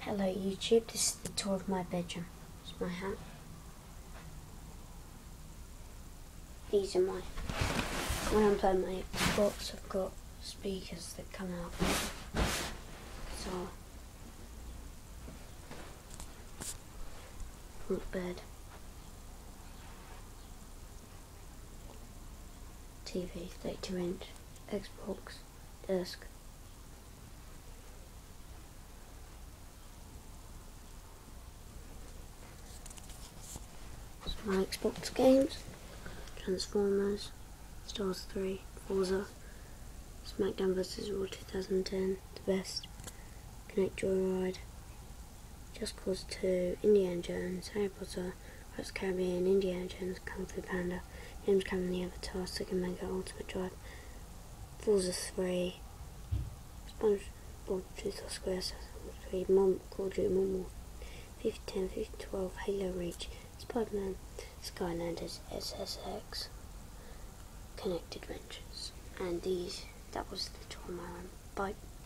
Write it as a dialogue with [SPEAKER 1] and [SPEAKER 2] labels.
[SPEAKER 1] Hello YouTube, this is the tour of my bedroom. It's my hat. These are my, when I'm playing my Xbox, I've got speakers that come out. So, front bed, TV, 32-inch, Xbox, desk. My Xbox games, Transformers, Star Wars 3, Forza, SmackDown vs. Raw 2010, The Best, Connect Joyride, Just Cause 2, Indiana Jones, Harry Potter, Pirates of the Caribbean, Indiana Jones, Kung Fu Panda, James Cameron The Avatar, Second Mega Ultimate Drive, Forza 3, SpongeBob Truth or Square, Assassin's Creed, Call of Duty Modern Warfare, FIFA 10, FIFA 12, Halo Reach, Spider-Man, Skylanders, SSX, Connect Adventures, and that was the tour of my room. Bye.